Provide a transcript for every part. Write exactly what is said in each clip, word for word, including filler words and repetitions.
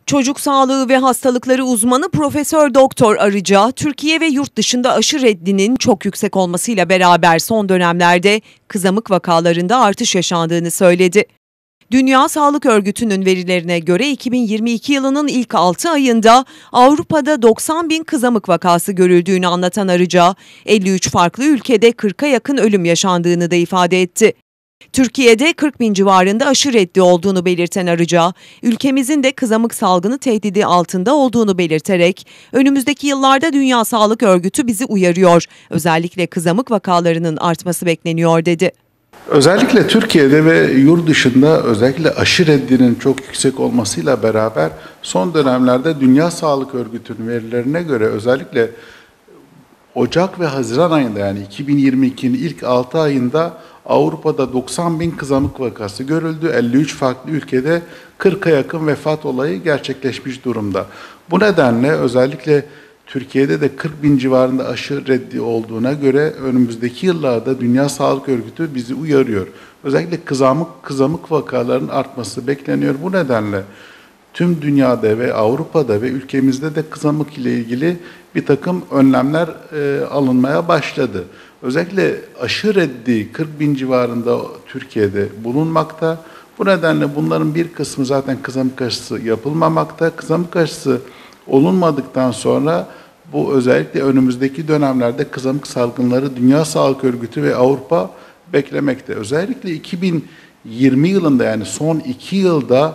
Çocuk sağlığı ve hastalıkları uzmanı Profesör Doktor Arıca, Türkiye ve yurt dışında aşı reddinin çok yüksek olmasıyla beraber son dönemlerde kızamık vakalarında artış yaşandığını söyledi. Dünya Sağlık Örgütü'nün verilerine göre iki bin yirmi iki yılının ilk altı ayında Avrupa'da doksan bin kızamık vakası görüldüğünü anlatan Arıca, elli üç farklı ülkede kırka yakın ölüm yaşandığını da ifade etti. Türkiye'de kırk bin civarında aşı reddi olduğunu belirten Arıca, ülkemizin de kızamık salgını tehdidi altında olduğunu belirterek, önümüzdeki yıllarda Dünya Sağlık Örgütü bizi uyarıyor, özellikle kızamık vakalarının artması bekleniyor dedi. Özellikle Türkiye'de ve yurt dışında özellikle aşı reddinin çok yüksek olmasıyla beraber son dönemlerde Dünya Sağlık Örgütü'nün verilerine göre özellikle Ocak ve Haziran ayında, yani iki bin yirmi ikinin ilk altı ayında Avrupa'da doksan bin kızamık vakası görüldü. elli üç farklı ülkede kırka yakın vefat olayı gerçekleşmiş durumda. Bu nedenle özellikle Türkiye'de de kırk bin civarında aşı reddi olduğuna göre önümüzdeki yıllarda Dünya Sağlık Örgütü bizi uyarıyor. Özellikle kızamık, kızamık vakalarının artması bekleniyor. Bu nedenle tüm dünyada ve Avrupa'da ve ülkemizde de kızamık ile ilgili bir takım önlemler e, alınmaya başladı. Özellikle aşı reddi kırk bin civarında Türkiye'de bulunmakta. Bu nedenle bunların bir kısmı zaten kızamık aşısı yapılmamakta. Kızamık aşısı olunmadıktan sonra bu özellikle önümüzdeki dönemlerde kızamık salgınları Dünya Sağlık Örgütü ve Avrupa beklemekte. Özellikle iki bin yirmi yılında, yani son iki yılda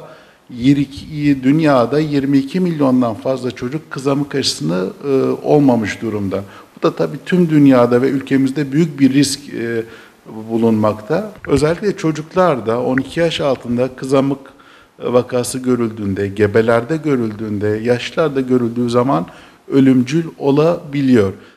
dünyada yirmi iki milyondan fazla çocuk kızamık aşısını e, olmamış durumda. Bu da tabii tüm dünyada ve ülkemizde büyük bir risk e, bulunmakta. Özellikle çocuklarda on iki yaş altında kızamık vakası görüldüğünde, gebelerde görüldüğünde, yaşlarda görüldüğü zaman ölümcül olabiliyor.